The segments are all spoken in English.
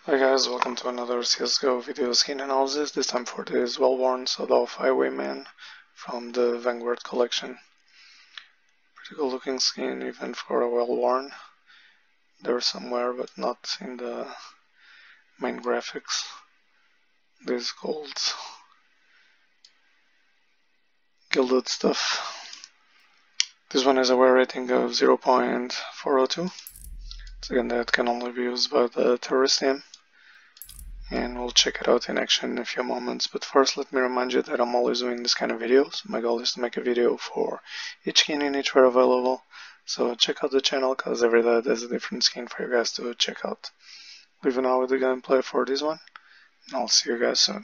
Hi guys, welcome to another CSGO video skin analysis, this time for this Well Worn Sawed-Off Highwayman from the Vanguard collection. Pretty cool looking skin even for a Well Worn. There somewhere but not in the main graphics. This gold gilded stuff. This one has a wear rating of 0.402. So again, that can only be used by the terrorist team. And we'll check it out in action in a few moments, but first let me remind you that I'm always doing this kind of videos. My goal is to make a video for each skin in each wear available, so check out the channel because every day there's a different skin for you guys to check out. Leaving out with the gameplay for this one, and I'll see you guys soon.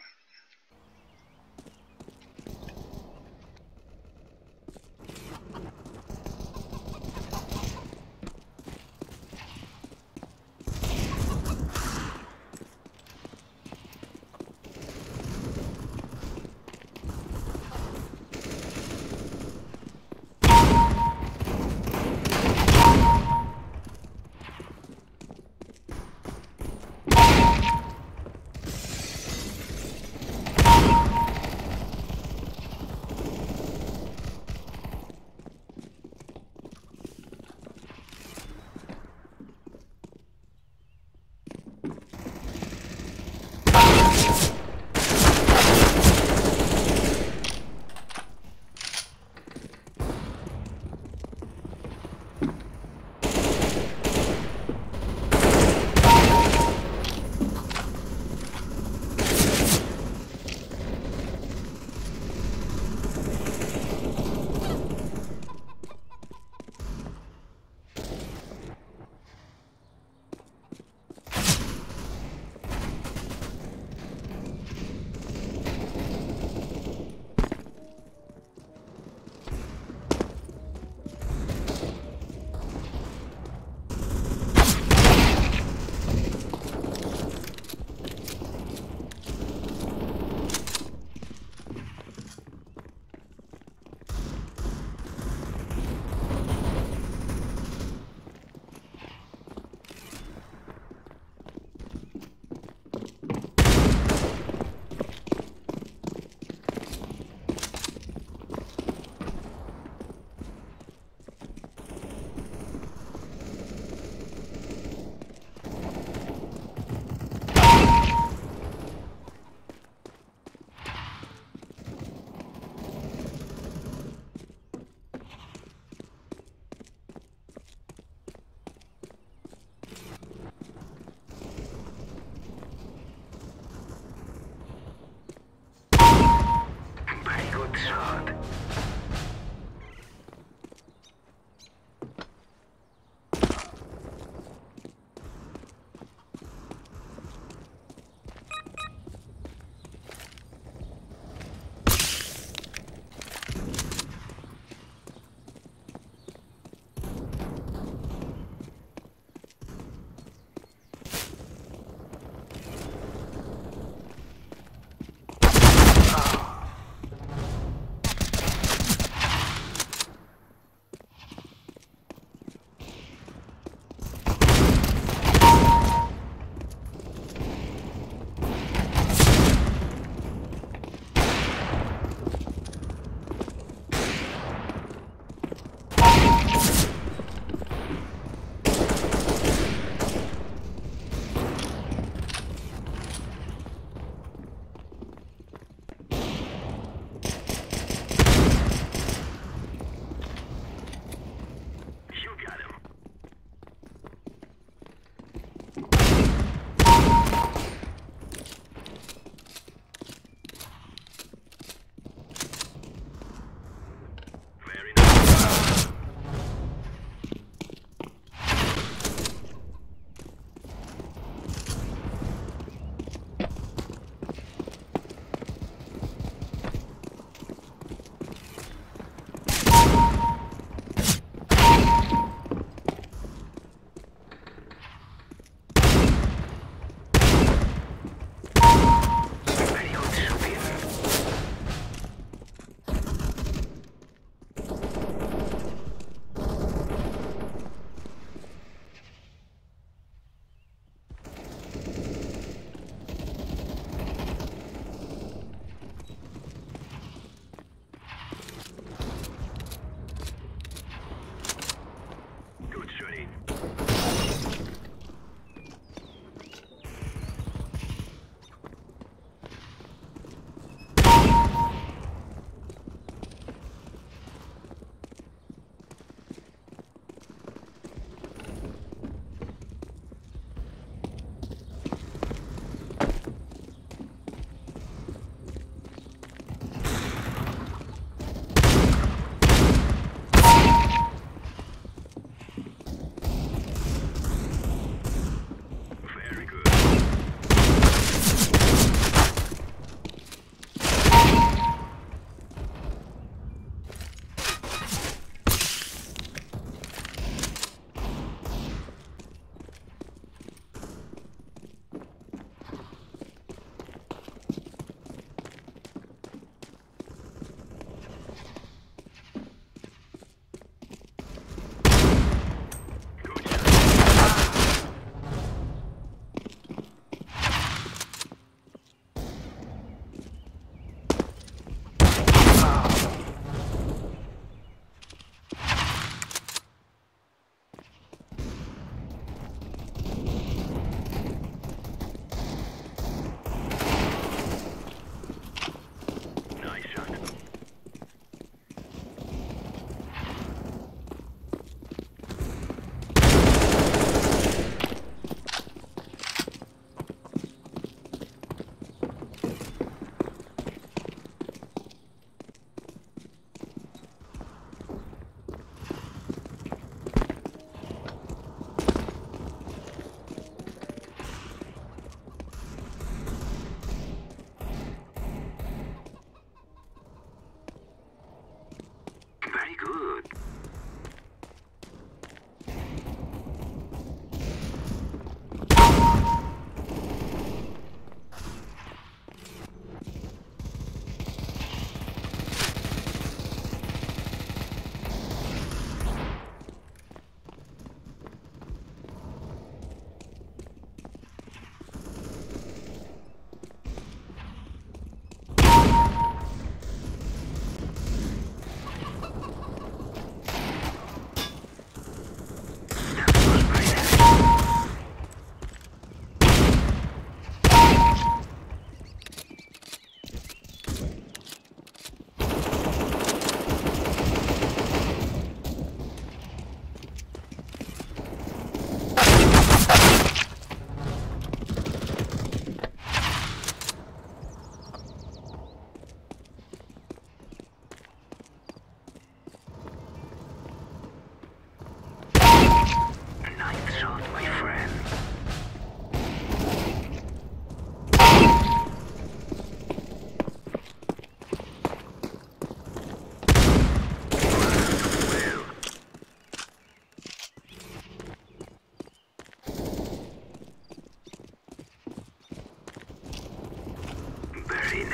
Amazing.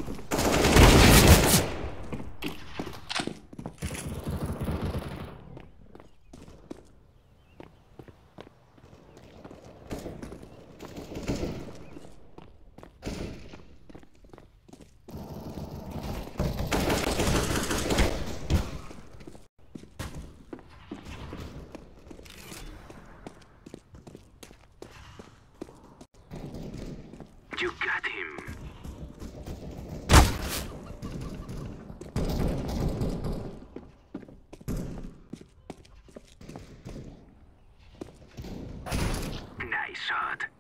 You got him. Nice shot.